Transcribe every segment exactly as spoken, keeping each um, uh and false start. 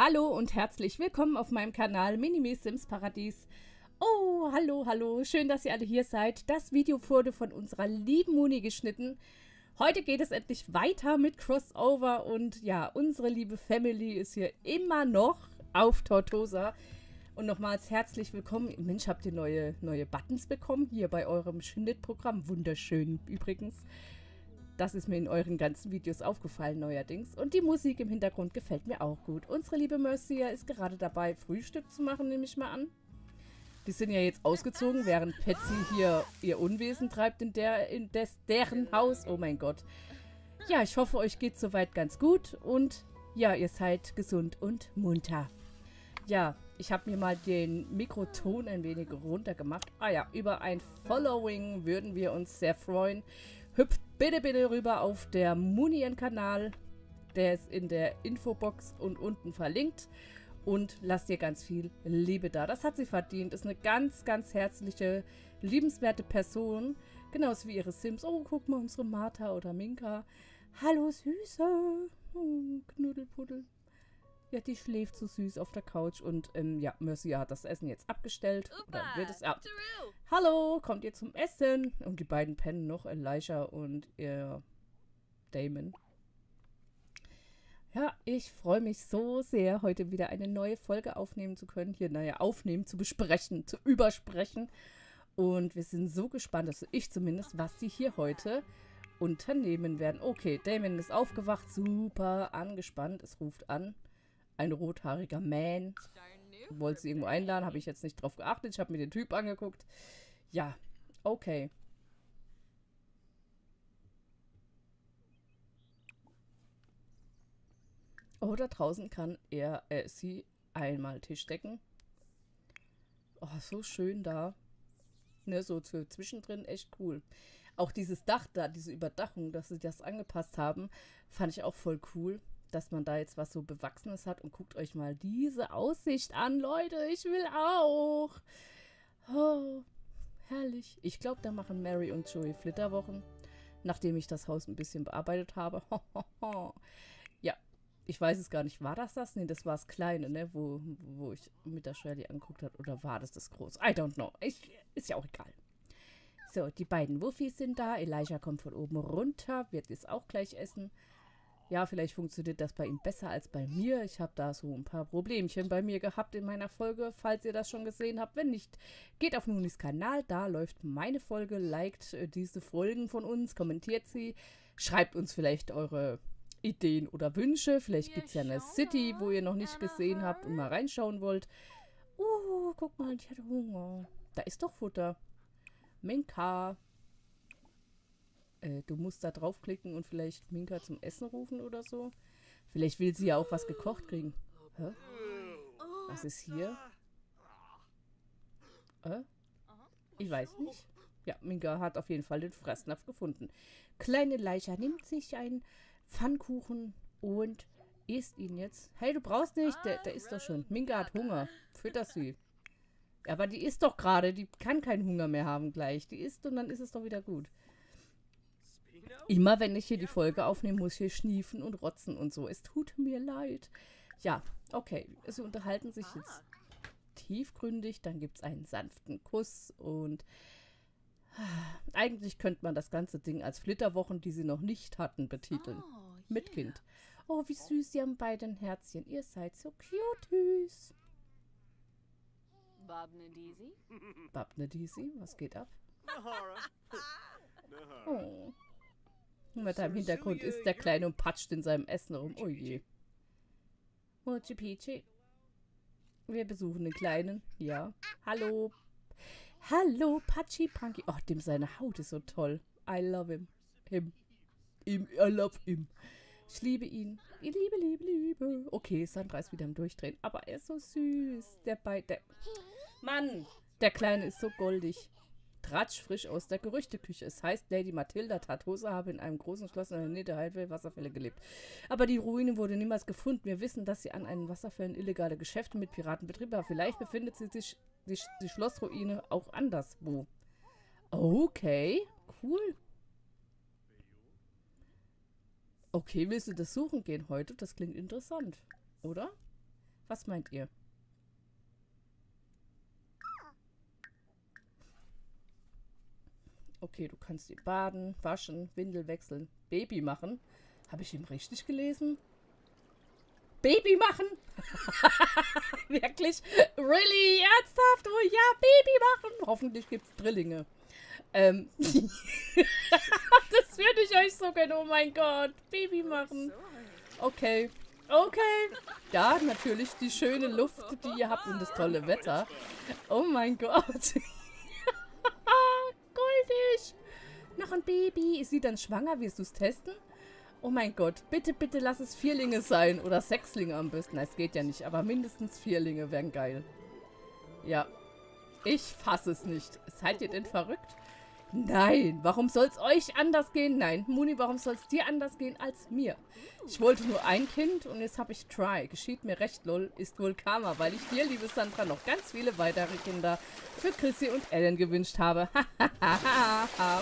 Hallo und herzlich willkommen auf meinem Kanal Mini-Me Sims Paradies. Oh, hallo, hallo, schön, dass ihr alle hier seid. Das Video wurde von unserer lieben Muni geschnitten. Heute geht es endlich weiter mit Crossover und ja, unsere liebe Family ist hier immer noch auf Tortosa. Und nochmals herzlich willkommen. Mensch, habt ihr neue, neue Buttons bekommen hier bei eurem Schnittprogramm? Wunderschön übrigens. Das ist mir in euren ganzen Videos aufgefallen neuerdings. Und die Musik im Hintergrund gefällt mir auch gut. Unsere liebe Mercia ist gerade dabei, Frühstück zu machen, nehme ich mal an. Die sind ja jetzt ausgezogen, während Patsy hier ihr Unwesen treibt in, der, in des, deren Haus. Oh mein Gott. Ja, ich hoffe, euch geht soweit ganz gut. Und ja, ihr seid gesund und munter. Ja, ich habe mir mal den Mikroton ein wenig runter gemacht. Ah ja, über ein Following würden wir uns sehr freuen. Hüpft bitte, bitte rüber auf der Munien-Kanal. Der ist in der Infobox und unten verlinkt. Und lasst ihr ganz viel Liebe da. Das hat sie verdient. Ist eine ganz, ganz herzliche, liebenswerte Person. Genauso wie ihre Sims. Oh, guck mal, unsere Martha oder Minka. Hallo, Süße. Oh, Knuddelpuddel. Ja, die schläft so süß auf der Couch. Und ähm, ja, Mercia hat das Essen jetzt abgestellt. Oder wird es ab. Hallo, kommt ihr zum Essen? Und die beiden pennen noch, Elijah und ihr Damon. Ja, ich freue mich so sehr, heute wieder eine neue Folge aufnehmen zu können. Hier, naja, aufnehmen, zu besprechen, zu übersprechen. Und wir sind so gespannt, also ich zumindest, was sie hier heute unternehmen werden. Okay, Damon ist aufgewacht, super angespannt. Es ruft an. Ein rothaariger Man. Wollte sie irgendwo einladen, habe ich jetzt nicht drauf geachtet. Ich habe mir den Typ angeguckt. Ja, okay. Oh, da draußen kann er, äh, sie einmal Tisch decken. Oh, so schön da. Ne, so zu, zwischendrin echt cool. Auch dieses Dach da, diese Überdachung, dass sie das angepasst haben, fand ich auch voll cool, dass man da jetzt was so Bewachsenes hat. Und guckt euch mal diese Aussicht an, Leute. Ich will auch. Oh, herrlich. Ich glaube, da machen Mary und Joey Flitterwochen, nachdem ich das Haus ein bisschen bearbeitet habe. Ja. Ich weiß es gar nicht. War das das? Nee, das war das Kleine, ne? Wo, wo ich mit der Shirley angeguckt habe. Oder war das das Große? I don't know. Ich, ist ja auch egal. So, die beiden Wuffis sind da. Elijah kommt von oben runter. Wird jetzt auch gleich essen. Ja, vielleicht funktioniert das bei ihm besser als bei mir. Ich habe da so ein paar Problemchen bei mir gehabt in meiner Folge, falls ihr das schon gesehen habt. Wenn nicht, geht auf Munis Kanal. Da läuft meine Folge. Liked äh, diese Folgen von uns. Kommentiert sie. Schreibt uns vielleicht eure Ideen oder Wünsche. Vielleicht gibt es ja eine City, wo ihr noch nicht gesehen habt und mal reinschauen wollt. Uh, guck mal, die hat Hunger. Da ist doch Futter. Minka. Äh, du musst da draufklicken und vielleicht Minka zum Essen rufen oder so. Vielleicht will sie ja auch was gekocht kriegen. Hä? Was ist hier? Äh? Ich weiß nicht. Ja, Minka hat auf jeden Fall den Fressnapf gefunden. Kleine Leicha nimmt sich ein Pfannkuchen und isst ihn jetzt. Hey, du brauchst nicht. Der, der isst doch schon. Minka hat Hunger. Fütter sie. Aber die isst doch gerade. Die kann keinen Hunger mehr haben gleich. Die isst und dann ist es doch wieder gut. Immer wenn ich hier die Folge aufnehme, muss ich hier schniefen und rotzen und so. Es tut mir leid. Ja, okay. Sie unterhalten sich jetzt tiefgründig. Dann gibt es einen sanften Kuss und eigentlich könnte man das ganze Ding als Flitterwochen, die sie noch nicht hatten, betiteln. Oh, yeah. Mit Kind. Oh, wie süß, sie haben beide ein Herzchen. Ihr seid so cuties. Babnedisi? Babnedisi, was geht ab? Oh. Mit deinem Hintergrund ist der Kleine und patscht in seinem Essen rum. Oh je. Mochi Pichi. Wir besuchen den Kleinen. Ja. Hallo. Hallo, Patschi Punky. Oh, dem seine Haut ist so toll. I love him. Him. Him. I love him. Ich liebe ihn. Ich liebe, liebe, liebe. Okay, Sandra ist wieder am Durchdrehen. Aber er ist so süß. Der bei der. Mann! Der Kleine ist so goldig. Tratsch frisch aus der Gerüchteküche. Es heißt, Lady Mathilda Tortosa habe in einem großen Schloss in der Nähe der Highway Wasserfälle gelebt. Aber die Ruine wurde niemals gefunden. Wir wissen, dass sie an einen Wasserfällen illegale Geschäfte mit Piraten betrieb. Aber vielleicht befindet sie sich die, die Schlossruine auch anderswo. Okay, cool. Okay, willst du das suchen gehen heute? Das klingt interessant, oder? Was meint ihr? Okay, du kannst ihn baden, waschen, Windel wechseln, Baby machen. Habe ich ihm richtig gelesen? Baby machen? Wirklich? Really? Ernsthaft? Oh ja, Baby machen? Hoffentlich gibt es Drillinge. Ähm, das würde ich euch so gönnen. Oh mein Gott. Baby machen. Okay. Okay. Ja, natürlich die schöne Luft, die ihr habt und das tolle Wetter. Oh mein Gott. Goldig. Noch ein Baby. Ist sie dann schwanger? Wirst du es testen? Oh mein Gott. Bitte, bitte lass es Vierlinge sein. Oder Sechslinge am besten. Es geht ja nicht. Aber mindestens Vierlinge wären geil. Ja. Ich fasse es nicht. Seid ihr denn verrückt? Nein, warum soll es euch anders gehen? Nein, Muni, warum soll es dir anders gehen als mir? Ich wollte nur ein Kind und jetzt habe ich Try. Geschieht mir recht, lol, ist wohl Karma, weil ich dir, liebe Sandra, noch ganz viele weitere Kinder für Chrissy und Ellen gewünscht habe. Ja,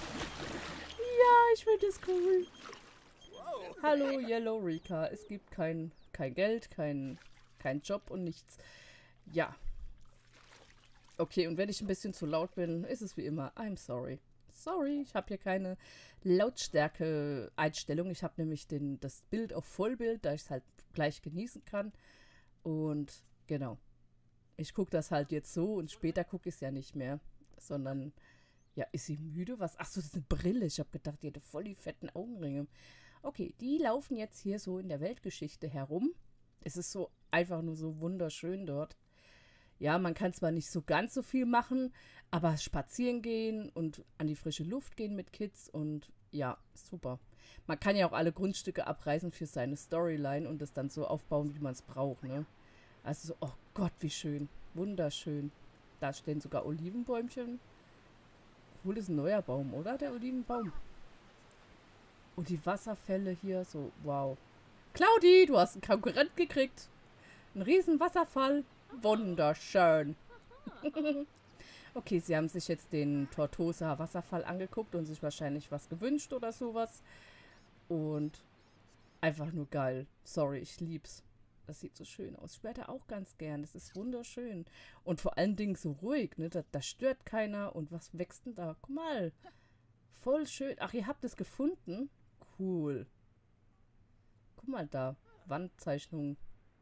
ich finde es cool. Hallo, Yellow Rika. Es gibt kein, kein Geld, kein, kein Job und nichts. Ja. Okay, und wenn ich ein bisschen zu laut bin, ist es wie immer, I'm sorry. Sorry, ich habe hier keine Lautstärke-Einstellung. Ich habe nämlich den, das Bild auf Vollbild, da ich es halt gleich genießen kann. Und genau, ich gucke das halt jetzt so und später gucke ich es ja nicht mehr. Sondern, ja, ist sie müde? Was? Achso, das ist eine Brille. Ich habe gedacht, die hätte voll die fetten Augenringe. Okay, die laufen jetzt hier so in der Weltgeschichte herum. Es ist so einfach nur so wunderschön dort. Ja, man kann zwar nicht so ganz so viel machen, aber spazieren gehen und an die frische Luft gehen mit Kids und ja, super. Man kann ja auch alle Grundstücke abreißen für seine Storyline und das dann so aufbauen, wie man es braucht, ne? Also so, oh Gott, wie schön. Wunderschön. Da stehen sogar Olivenbäumchen. Cool, ist ein neuer Baum, oder? Der Olivenbaum. Und die Wasserfälle hier, so, wow. Claudi, du hast einen Konkurrent gekriegt. Ein riesen Wasserfall. Wunderschön. Okay, sie haben sich jetzt den Tortosa Wasserfall angeguckt und sich wahrscheinlich was gewünscht oder sowas. Und einfach nur geil. Sorry, ich lieb's. Das sieht so schön aus. Ich werde auch ganz gern. Das ist wunderschön. Und vor allen Dingen so ruhig, ne? Da, da stört keiner. Und was wächst denn da? Guck mal. Voll schön. Ach, ihr habt es gefunden? Cool. Guck mal da. Wandzeichnung.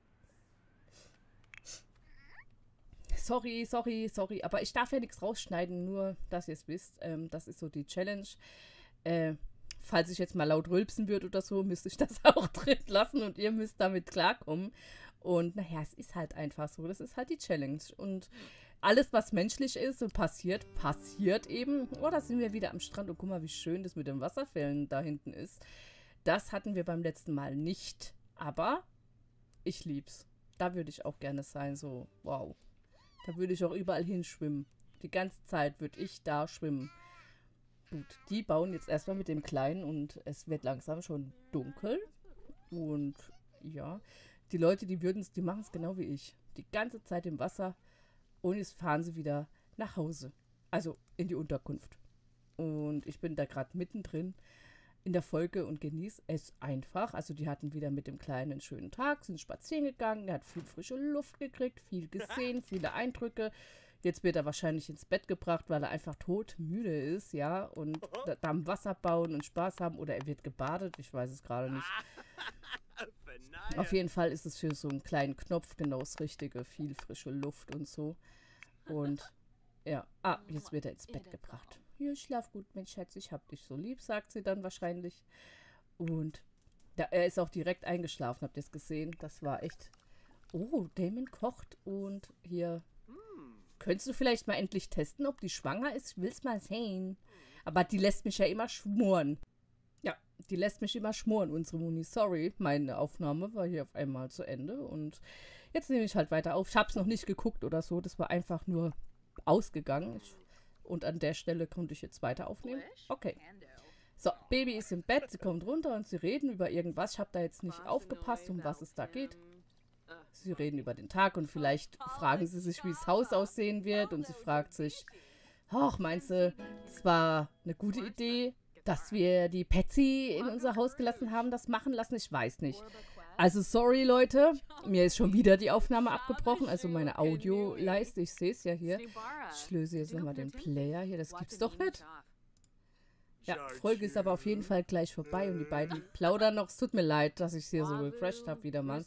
Sorry, sorry, sorry, aber ich darf ja nichts rausschneiden, nur, dass ihr es wisst. Ähm, das ist so die Challenge. Äh, falls ich jetzt mal laut rülpsen würde oder so, müsste ich das auch drin lassen und ihr müsst damit klarkommen. Und naja, es ist halt einfach so, das ist halt die Challenge. Und alles, was menschlich ist und passiert, passiert eben. Oh, da sind wir wieder am Strand und guck mal, wie schön das mit den Wasserfällen da hinten ist. Das hatten wir beim letzten Mal nicht, aber ich lieb's. Da würde ich auch gerne sein, so, wow. Da würde ich auch überall hinschwimmen. Die ganze Zeit würde ich da schwimmen. Gut, die bauen jetzt erstmal mit dem Kleinen und es wird langsam schon dunkel. Und ja, die Leute, die würden es, die machen es genau wie ich. Die ganze Zeit im Wasser und jetzt fahren sie wieder nach Hause. Also in die Unterkunft. Und ich bin da gerade mittendrin in der Folge und genieße es einfach. Also die hatten wieder mit dem Kleinen einen schönen Tag, sind spazieren gegangen, er hat viel frische Luft gekriegt, viel gesehen, viele Eindrücke. Jetzt wird er wahrscheinlich ins Bett gebracht, weil er einfach todmüde ist, ja, und da, da am Wasser bauen und Spaß haben oder er wird gebadet, ich weiß es gerade nicht. Auf jeden Fall ist es für so einen kleinen Knopf genau das Richtige, viel frische Luft und so. Und ja, ah, jetzt wird er ins Bett gebracht. Ja, schlaf gut, mein Schatz, ich hab dich so lieb, sagt sie dann wahrscheinlich. Und da, er ist auch direkt eingeschlafen, habt ihr es gesehen? Das war echt... Oh, Damon kocht und hier... Könntest du vielleicht mal endlich testen, ob die schwanger ist? Ich will's mal sehen. Aber die lässt mich ja immer schmoren. Ja, die lässt mich immer schmoren, unsere Muni. Sorry, meine Aufnahme war hier auf einmal zu Ende. Und jetzt nehme ich halt weiter auf. Ich hab's noch nicht geguckt oder so, das war einfach nur ausgegangen. Ich Und an der Stelle konnte ich jetzt weiter aufnehmen. Okay. So, Baby ist im Bett, sie kommt runter und sie reden über irgendwas. Ich habe da jetzt nicht aufgepasst, um was es da geht. Sie reden über den Tag und vielleicht fragen sie sich, wie das Haus aussehen wird. Und sie fragt sich, ach, meinst du, das war eine gute Idee, dass wir die Patsy in unser Haus gelassen haben, das machen lassen? Ich weiß nicht. Also sorry, Leute. Mir ist schon wieder die Aufnahme abgebrochen. Also meine Audioleiste. Ich sehe es ja hier. Ich löse jetzt nochmal den Player hier. Das gibt's doch nicht. Ja, Folge ist aber auf jeden Fall gleich vorbei und die beiden plaudern noch. Es tut mir leid, dass ich es hier so refreshed habe wieder mal.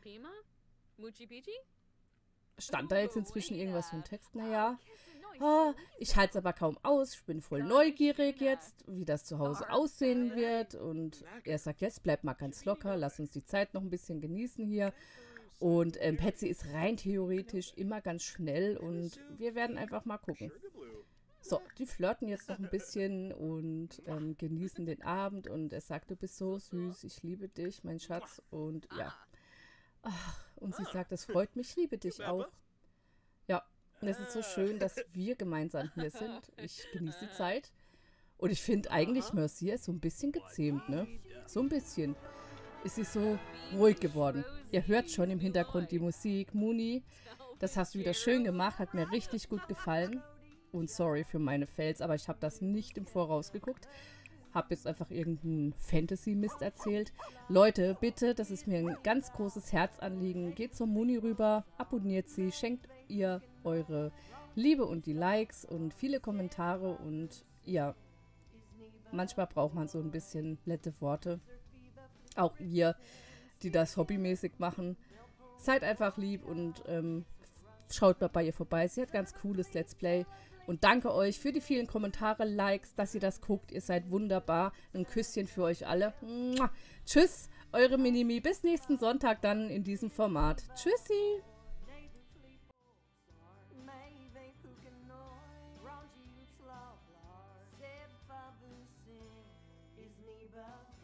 Stand da jetzt inzwischen irgendwas für ein Text? Naja. Ah, ich halte es aber kaum aus. Ich bin voll neugierig jetzt, wie das zu Hause aussehen wird. Und er sagt, jetzt bleib mal ganz locker. Lass uns die Zeit noch ein bisschen genießen hier. Und ähm, Patsy ist rein theoretisch immer ganz schnell. Und wir werden einfach mal gucken. So, die flirten jetzt noch ein bisschen und ähm, genießen den Abend. Und er sagt, du bist so süß. Ich liebe dich, mein Schatz. Und ja. Ach, und sie sagt, das freut mich, ich liebe dich auch. Ja, und es ist so schön, dass wir gemeinsam hier sind. Ich genieße die Zeit. Und ich finde eigentlich, Mercia ist so ein bisschen gezähmt, ne? So ein bisschen. Ist sie so ruhig geworden. Ihr hört schon im Hintergrund die Musik. Mooney, das hast du wieder schön gemacht, hat mir richtig gut gefallen. Und sorry für meine Fails, aber ich habe das nicht im Voraus geguckt. Habe jetzt einfach irgendeinen Fantasy-Mist erzählt. Leute, bitte, das ist mir ein ganz großes Herzanliegen. Geht zur Muni rüber, abonniert sie, schenkt ihr eure Liebe und die Likes und viele Kommentare. Und ja, manchmal braucht man so ein bisschen nette Worte. Auch ihr, die das hobbymäßig machen. Seid einfach lieb und ähm, schaut mal bei ihr vorbei. Sie hat ganz cooles Let's Play. Und danke euch für die vielen Kommentare, Likes, dass ihr das guckt. Ihr seid wunderbar. Ein Küsschen für euch alle. Mua. Tschüss, eure Minimi. Bis nächsten Sonntag dann in diesem Format. Tschüssi. Is